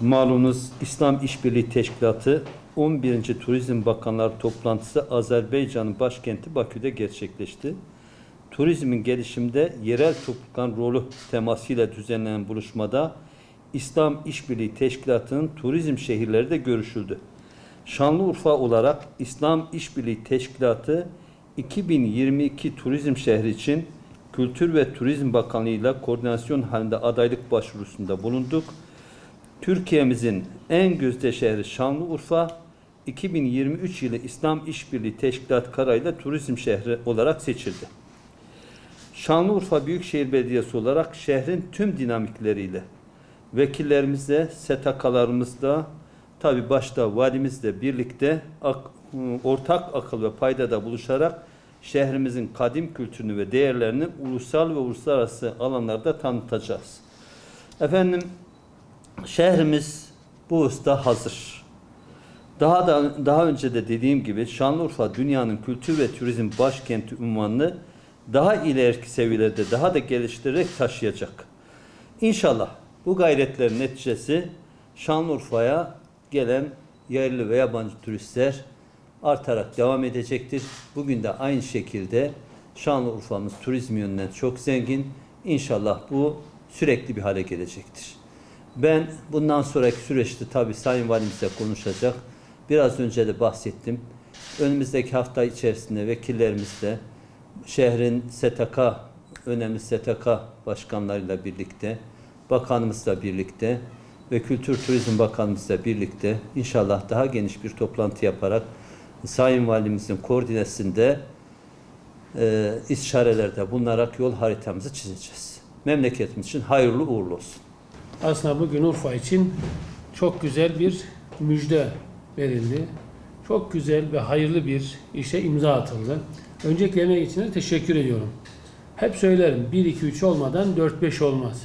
Malumunuz İslam İşbirliği Teşkilatı 11. Turizm Bakanları toplantısı Azerbaycan'ın başkenti Bakü'de gerçekleşti. Turizmin gelişimde yerel toplulukların rolü temasıyla düzenlenen buluşmada İslam İşbirliği Teşkilatı'nın turizm şehirleri de görüşüldü. Şanlıurfa olarak İslam İşbirliği Teşkilatı 2022 turizm şehri için Kültür ve Turizm Bakanlığı ile koordinasyon halinde adaylık başvurusunda bulunduk. Türkiye'mizin en gözde şehri Şanlıurfa, 2023 yılı İslam İşbirliği Teşkilatı kararıyla turizm şehri olarak seçildi. Şanlıurfa Büyükşehir Belediyesi olarak şehrin tüm dinamikleriyle, vekillerimizle, STK'larımızla, tabi başta valimizle birlikte ortak akıl ve paydada buluşarak şehrimizin kadim kültürünü ve değerlerini ulusal ve uluslararası alanlarda tanıtacağız. Efendim, şehrimiz bu usta hazır. Daha önce de dediğim gibi Şanlıurfa dünyanın kültür ve turizm başkenti unvanını daha ileriki seviyelerde daha da geliştirerek taşıyacak. İnşallah bu gayretlerin neticesi Şanlıurfa'ya gelen yerli ve yabancı turistler artarak devam edecektir. Bugün de aynı şekilde Şanlıurfa'mız turizm yönünden çok zengin. İnşallah bu sürekli bir hale gelecektir. Ben bundan sonraki süreçte tabii Sayın Valimizle konuşacak. Biraz önce de bahsettim. Önümüzdeki hafta içerisinde vekillerimizle, şehrin STK, önemli STK başkanlarıyla birlikte, bakanımızla birlikte ve Kültür Turizm Bakanımızla birlikte inşallah daha geniş bir toplantı yaparak Sayın Valimizin koordinesinde istişarelerde bulunarak yol haritamızı çizeceğiz. Memleketimiz için hayırlı uğurlu olsun. Aslında bugün Urfa için çok güzel bir müjde verildi. Çok güzel ve hayırlı bir işe imza atıldı. Öncelikle emeği için de teşekkür ediyorum. Hep söylerim 1-2-3 olmadan 4-5 olmaz.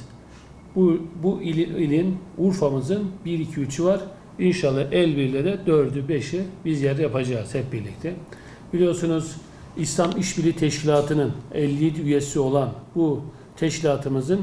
Bu ilin Urfa'mızın 1-2-3'ü var. İnşallah el birliğiyle de 4'ü 5'i biz yerde yapacağız hep birlikte. Biliyorsunuz İslam İşbirliği Teşkilatı'nın 57 üyesi olan bu teşkilatımızın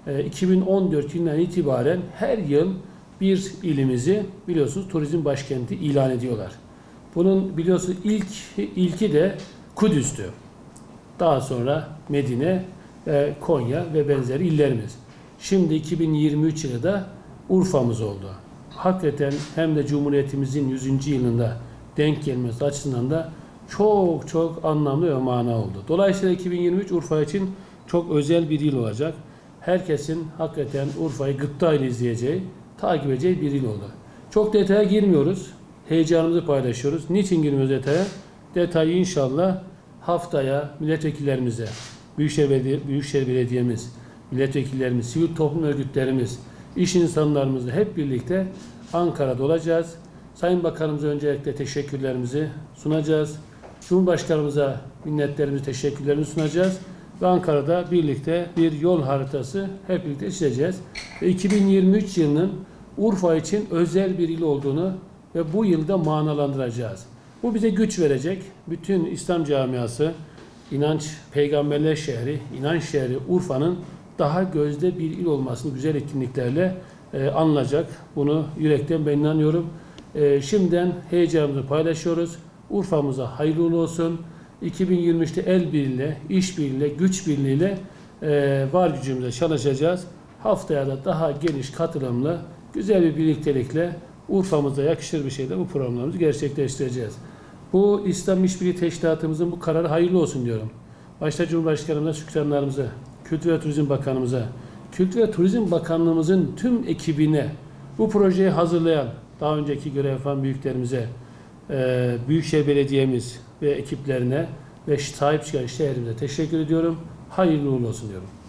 2014 yılından itibaren her yıl bir ilimizi biliyorsunuz turizm başkenti ilan ediyorlar. Bunun biliyorsunuz ilki de Kudüs'tü. Daha sonra Medine, Konya ve benzeri illerimiz. Şimdi 2023 yılında Urfa'mız oldu. Hakikaten hem de Cumhuriyetimizin 100. yılında denk gelmesi açısından da çok çok anlamlı ve mana oldu. Dolayısıyla 2023 Urfa için çok özel bir yıl olacak. Herkesin hakikaten Urfa'yı gıptayla izleyeceği, takip edeceği bir yıl oldu. Çok detaya girmiyoruz. Heyecanımızı paylaşıyoruz. Niçin girmiyoruz detaya? Detayı inşallah haftaya milletvekillerimize, Büyükşehir Belediye'miz, milletvekillerimiz, sivil toplum örgütlerimiz, iş insanlarımızla hep birlikte Ankara'da olacağız. Sayın Bakanımıza öncelikle teşekkürlerimizi sunacağız. Cumhurbaşkanımıza minnetlerimizi, teşekkürlerimizi sunacağız. Ve Ankara'da birlikte bir yol haritası hep birlikte çizeceğiz. Ve 2023 yılının Urfa için özel bir yıl olduğunu ve bu yılda manalandıracağız. Bu bize güç verecek. Bütün İslam camiası, inanç, peygamberler şehri, inanç şehri Urfa'nın daha gözde bir il olmasını güzel etkinliklerle anılacak. Bunu yürekten ben inanıyorum. Şimdiden heyecanımızı paylaşıyoruz. Urfa'mıza hayırlı uğurlu olsun. 2023'te el birliğiyle, iş birliğiyle, güç birliğiyle var gücümüzle çalışacağız. Haftaya da daha geniş katılımlı, güzel bir birliktelikle Urfa'mıza yakışır bir şekilde bu programlarımızı gerçekleştireceğiz. Bu İslam İşbirliği Teşkilatımızın bu kararı hayırlı olsun diyorum. Başta Cumhurbaşkanımıza şükranlarımızı, Kültür ve Turizm Bakanımıza, Kültür ve Turizm Bakanlığımızın tüm ekibine, bu projeyi hazırlayan, daha önceki görev yapan büyüklerimize, Büyükşehir Belediye'miz ve ekiplerine ve sahip çıkan şehrimize teşekkür ediyorum. Hayırlı uğurlu olsun diyorum.